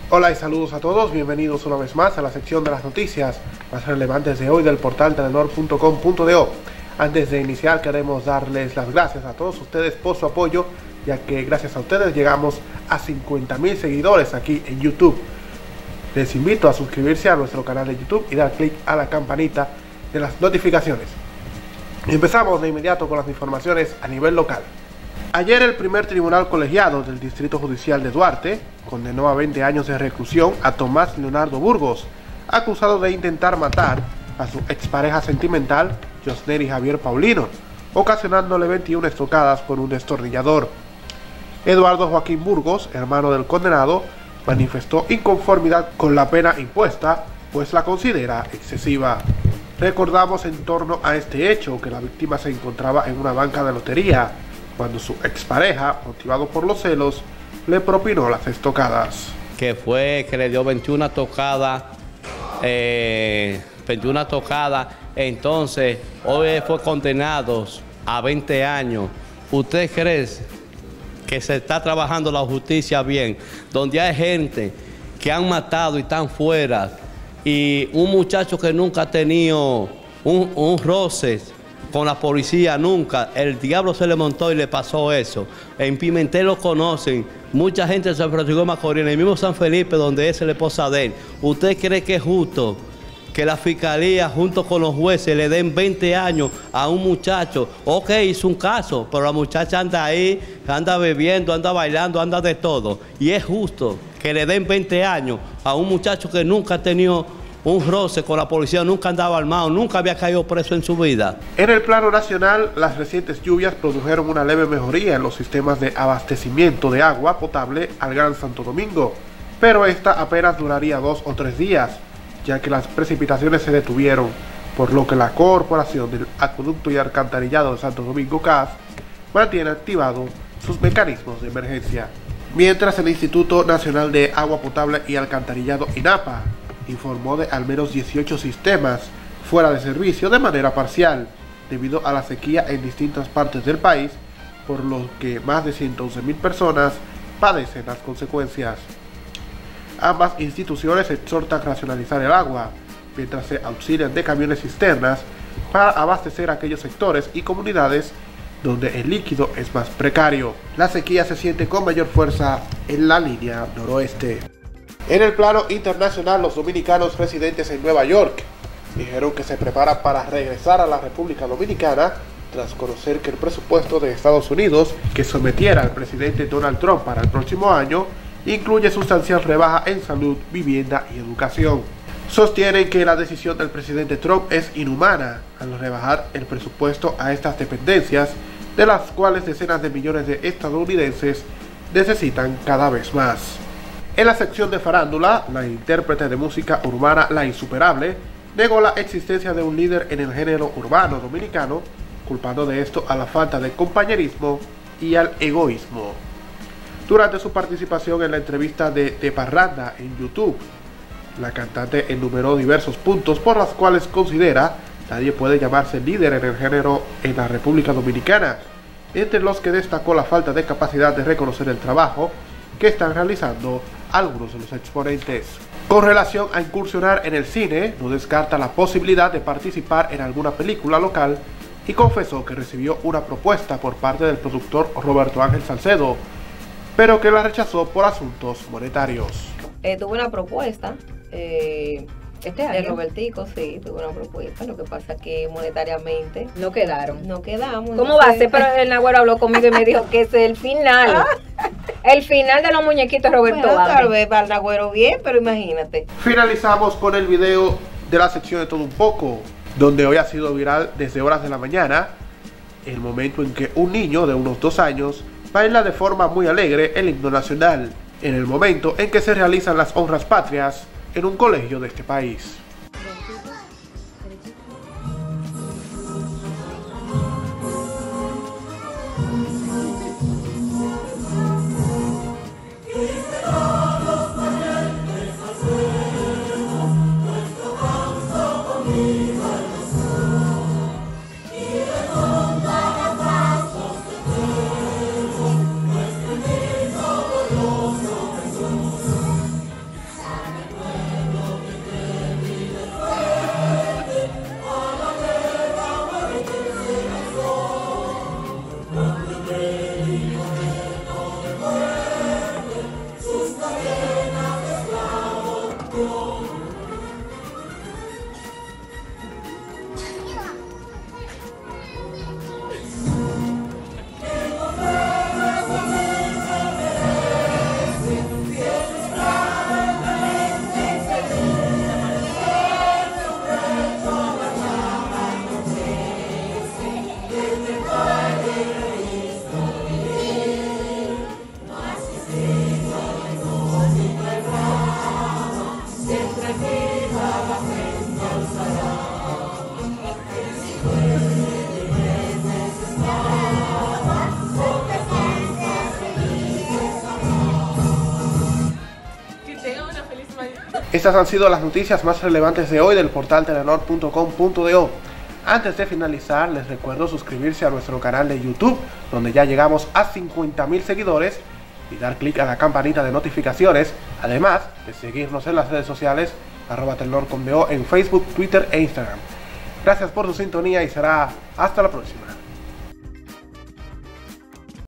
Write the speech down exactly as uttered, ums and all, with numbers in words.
Hola y saludos a todos, bienvenidos una vez más a la sección de las noticias más relevantes de hoy del portal telenor punto com punto do. Antes de iniciar queremos darles las gracias a todos ustedes por su apoyo, ya que gracias a ustedes llegamos a cincuenta mil seguidores aquí en YouTube. Les invito a suscribirse a nuestro canal de YouTube y dar clic a la campanita de las notificaciones. Empezamos de inmediato con las informaciones a nivel local. Ayer el primer tribunal colegiado del Distrito Judicial de Duarte condenó a veinte años de reclusión a Tomás Leonardo Burgos, acusado de intentar matar a su expareja sentimental, Josnery Javier Paulino, ocasionándole veintiuna estocadas con un destornillador. Eduardo Joaquín Burgos, hermano del condenado, manifestó inconformidad con la pena impuesta, pues la considera excesiva. Recordamos en torno a este hecho que la víctima se encontraba en una banca de lotería, cuando su expareja, motivado por los celos, le propinó las estocadas. Que fue que le dio veintiuna tocadas, eh, veintiuna tocadas, entonces hoy fue condenado a veinte años. ¿Usted cree que se está trabajando la justicia bien? Donde hay gente que han matado y están fuera, y un muchacho que nunca ha tenido un, un roce con la policía, nunca, el diablo se le montó y le pasó eso. En Pimentel lo conocen, mucha gente de San Francisco de Macorís, en el mismo San Felipe, donde es la esposa de él. ¿Usted cree que es justo que la fiscalía junto con los jueces le den veinte años a un muchacho? Ok, hizo un caso, pero la muchacha anda ahí, anda bebiendo, anda bailando, anda de todo. Y es justo que le den veinte años a un muchacho que nunca ha tenido un roce con la policía, nunca andaba armado, nunca había caído preso en su vida. En el plano nacional, las recientes lluvias produjeron una leve mejoría en los sistemas de abastecimiento de agua potable al Gran Santo Domingo, pero esta apenas duraría dos o tres días, ya que las precipitaciones se detuvieron, por lo que la Corporación del Acueducto y Alcantarillado de Santo Domingo, C A F, mantiene activados sus mecanismos de emergencia. Mientras el Instituto Nacional de Agua Potable y Alcantarillado, INAPA, informó de al menos dieciocho sistemas fuera de servicio de manera parcial, debido a la sequía en distintas partes del país, por lo que más de ciento once mil personas padecen las consecuencias. Ambas instituciones exhortan a racionalizar el agua, mientras se auxilian de camiones cisternas para abastecer a aquellos sectores y comunidades donde el líquido es más precario. La sequía se siente con mayor fuerza en la línea noroeste. En el plano internacional, los dominicanos residentes en Nueva York dijeron que se preparan para regresar a la República Dominicana tras conocer que el presupuesto de Estados Unidos que sometiera al presidente Donald Trump para el próximo año incluye sustancial rebaja en salud, vivienda y educación. Sostienen que la decisión del presidente Trump es inhumana al rebajar el presupuesto a estas dependencias, de las cuales decenas de millones de estadounidenses necesitan cada vez más. En la sección de farándula, la intérprete de música urbana La Insuperable negó la existencia de un líder en el género urbano dominicano, culpando de esto a la falta de compañerismo y al egoísmo. Durante su participación en la entrevista de De Parranda en YouTube, la cantante enumeró diversos puntos por los cuales considera nadie puede llamarse líder en el género en la República Dominicana, entre los que destacó la falta de capacidad de reconocer el trabajo que están realizando algunos de los exponentes. Con relación a incursionar en el cine, no descarta la posibilidad de participar en alguna película local y confesó que recibió una propuesta por parte del productor Roberto Ángel Salcedo, pero que la rechazó por asuntos monetarios. Eh, tuve una propuesta eh, este de año Robertico, sí, tuve una propuesta, lo que pasa que monetariamente no quedaron. no quedamos. ¿Cómo va a ser? Pero el Nagüero habló conmigo y me dijo que es el final. El final de los muñequitos Roberto Bueno, Ángel. tal vez para el Nagüero bien, pero imagínate. Finalizamos con el video de la sección de Todo Un Poco, donde hoy ha sido viral desde horas de la mañana el momento en que un niño de unos dos años baila de forma muy alegre el himno nacional, en el momento en que se realizan las honras patrias en un colegio de este país. Estas han sido las noticias más relevantes de hoy del portal telenor punto com punto do. Antes de finalizar, les recuerdo suscribirse a nuestro canal de YouTube, donde ya llegamos a cincuenta mil seguidores, y dar clic a la campanita de notificaciones, además de seguirnos en las redes sociales, arroba telenor punto com punto do en Facebook, Twitter e Instagram. Gracias por su sintonía y será hasta la próxima.